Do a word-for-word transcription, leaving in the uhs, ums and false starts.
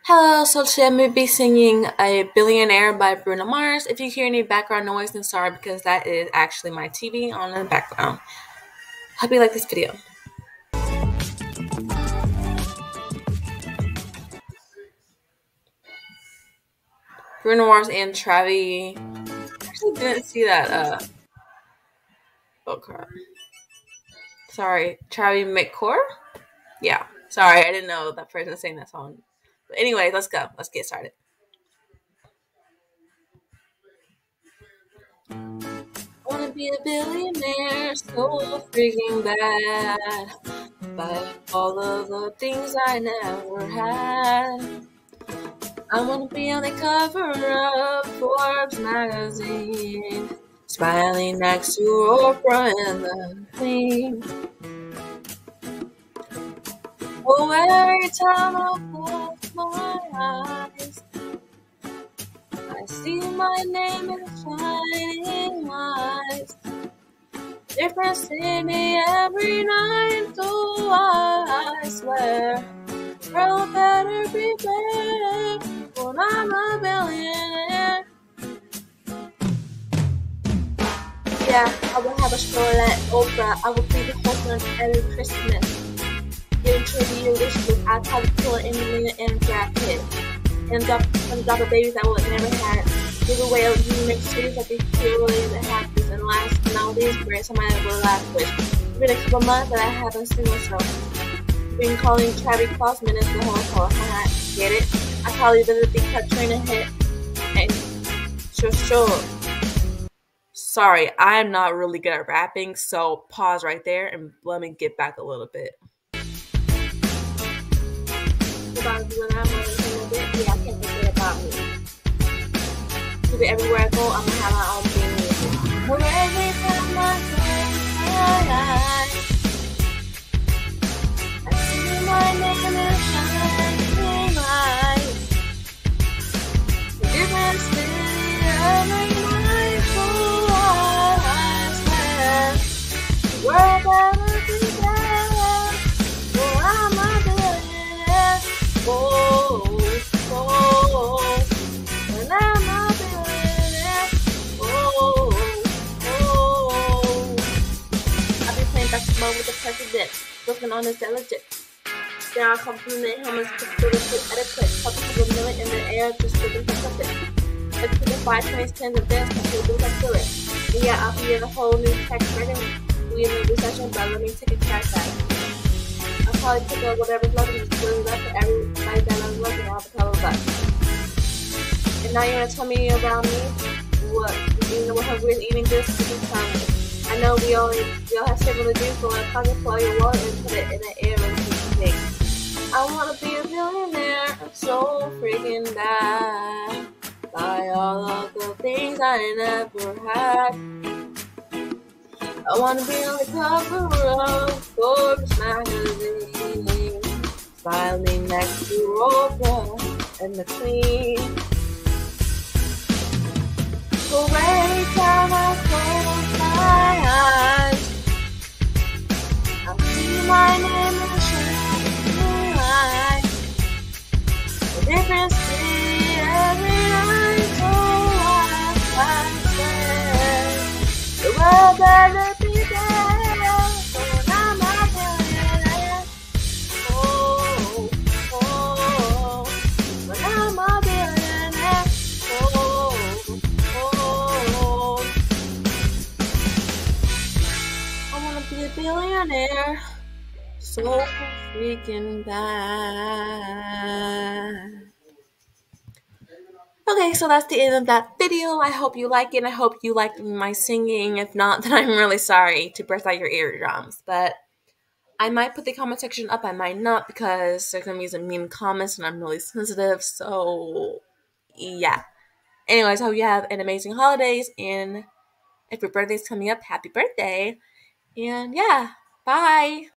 Hello, so today I'm going to be singing a Billionaire by Bruno Mars. If you hear any background noise, then sorry because that is actually my T V on in the background. Hope you like this video. Bruno Mars and Travis. I actually didn't see that. Uh, oh crap. Sorry, Travis McCoy? Yeah, sorry, I didn't know that person sang that song. But anyway, let's go. Let's get started. I wanna be a billionaire, so freaking bad. But all of the things I never had. I wanna be on the cover of Forbes magazine, smiling next to Oprah and the Queen. Oh, every time I close my eyes, I see my name in shining lights. Different city every night, so I swear, girl, better be there when I'm a billionaire. Yeah, I will have a stroll at Oprah. I will be the host on every Christmas. Getting trivia wishes, I'll probably pull an Emily and Brad Pitt. And drop, and drop a babies I would never had. Give away a unique cities that be purely the happiest and last. And all these grants I might have will last with. It's been a couple months that I haven't seen myself. Been calling Travis Claus minutes the whole call. I get it. I probably visit the Katrina hit. Hey, sure, sure. Sorry, I'm not really good at rapping, so pause right there and let me get back a little bit. About when I'm a bit, yeah, I can't forget about me. To be everywhere I go, I'm gonna have my own thing music. For every time I close my eyes, I see my name in shining lights. The different city every night, so I swear, the world better be there, for I'm a billionaire. Oh, oh, when I'm a billionaire. Oh, oh. I've been playing basketball with the president, working on his legit. Then I'll compliment him as just for the quick etiquette. Couple of a million in the air, just for the something. Let's put the five twenties, tens, and dance, couple of things I feel it. And yeah, I'll be in a whole new tech ready. We in the recession, but let me take a track back. I'll probably pick up whatever's left and just really left for everybody that I'm looking at the color back. And now you're gonna tell me about me? What? You know what I'm really eating this? This is time. I know we all we all have something to do, so I'm pocket for your wallet and put it in the air and think. I wanna be a billionaire, I'm so freaking bad. Buy all of the things I never had. I wanna be on the cover of Forbes magazine, smiling next to Oprah and the Queen. So every time I close my eyes, I see my name in shining lights. A different city every night, so I, I swear, the world better be there when I'm a billionaire. Oh, oh, when I'm a billionaire. Oh, oh, I wanna be a billionaire, so freaking bad. Okay, so that's the end of that video. I hope you like it. I hope you liked my singing. If not, then I'm really sorry to burst out your eardrums. But I might put the comment section up. I might not because there's going to be some mean comments and I'm really sensitive. So, yeah. Anyways, I hope you have an amazing holidays. And if your birthday's coming up, happy birthday. And yeah, bye.